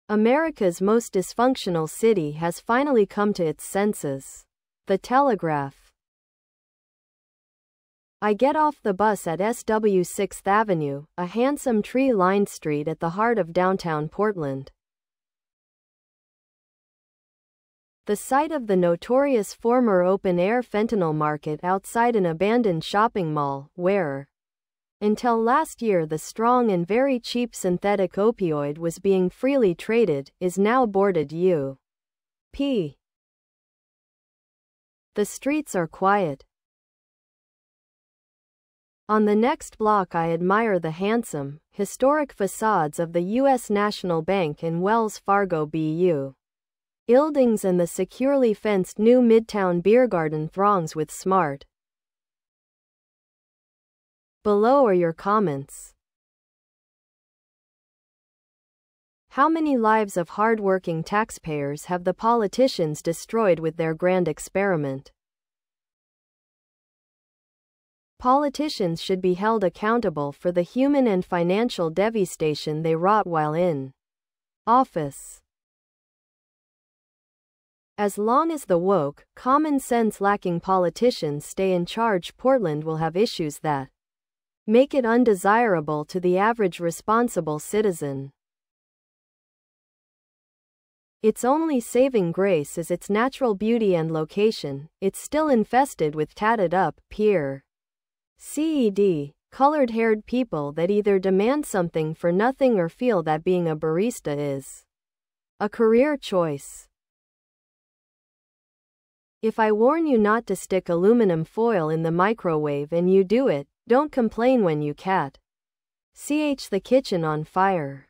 America's most dysfunctional city has finally come to its senses. The Telegraph. I get off the bus at SW 6th Avenue, a handsome tree-lined street at the heart of downtown Portland. The site of the notorious former open-air fentanyl market outside an abandoned shopping mall, where, until last year, the strong and very cheap synthetic opioid was being freely traded, is now boarded up. The streets are quiet. On the next block I admire the handsome, historic facades of the U.S. National Bank and Wells Fargo buildings, and the securely fenced new Midtown beer garden throngs with smart. Below are your comments. How many lives of hard-working taxpayers have the politicians destroyed with their grand experiment? Politicians should be held accountable for the human and financial devastation they wrought while in office. As long as the woke, common sense lacking politicians stay in charge, Portland will have issues that make it undesirable to the average responsible citizen. Its only saving grace is its natural beauty and location. It's still infested with tatted-up, colored-haired people that either demand something for nothing or feel that being a barista is a career choice. If I warn you not to stick aluminum foil in the microwave and you do it, don't complain when you catch the kitchen on fire.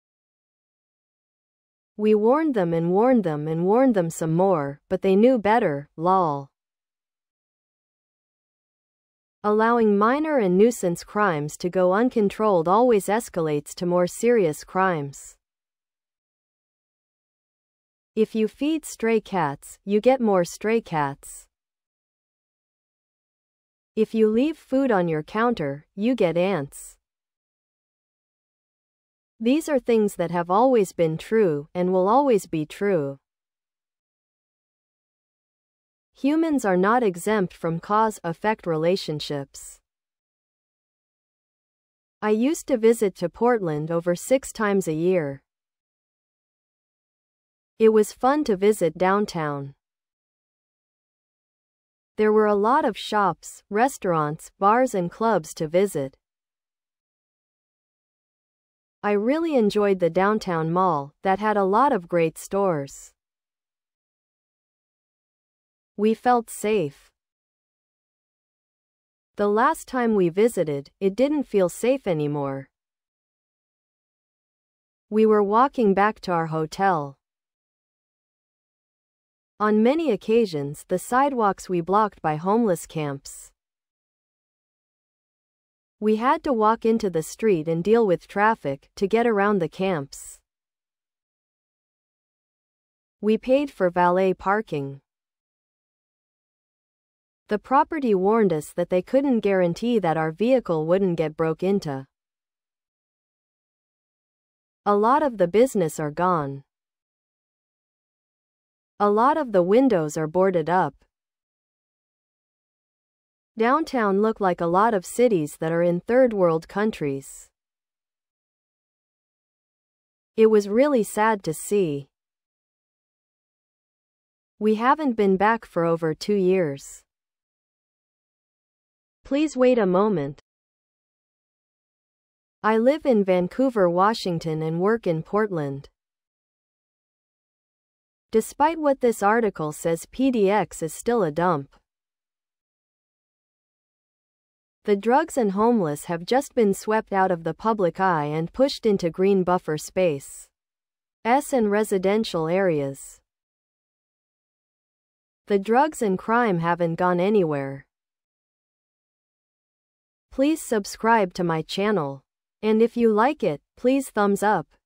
We warned them and warned them and warned them some more, but they knew better, lol. Allowing minor and nuisance crimes to go uncontrolled always escalates to more serious crimes. If you feed stray cats, you get more stray cats. If you leave food on your counter, you get ants. These are things that have always been true, and will always be true. Humans are not exempt from cause-effect relationships. I used to visit to Portland over 6 times a year. It was fun to visit downtown. There were a lot of shops, restaurants, bars and clubs to visit. I really enjoyed the downtown mall, that had a lot of great stores. We felt safe. The last time we visited, it didn't feel safe anymore. We were walking back to our hotel. On many occasions, the sidewalks we blocked by homeless camps. We had to walk into the street and deal with traffic to get around the camps. We paid for valet parking. The property warned us that they couldn't guarantee that our vehicle wouldn't get broke into. A lot of the business are gone. A lot of the windows are boarded up. Downtown looked like a lot of cities that are in third world countries. It was really sad to see. We haven't been back for over 2 years. Please wait a moment. I live in Vancouver, Washington and work in Portland. Despite what this article says, PDX is still a dump. The drugs and homeless have just been swept out of the public eye and pushed into green buffer space and residential areas. The drugs and crime haven't gone anywhere. Please subscribe to my channel. And if you like it, please thumbs up.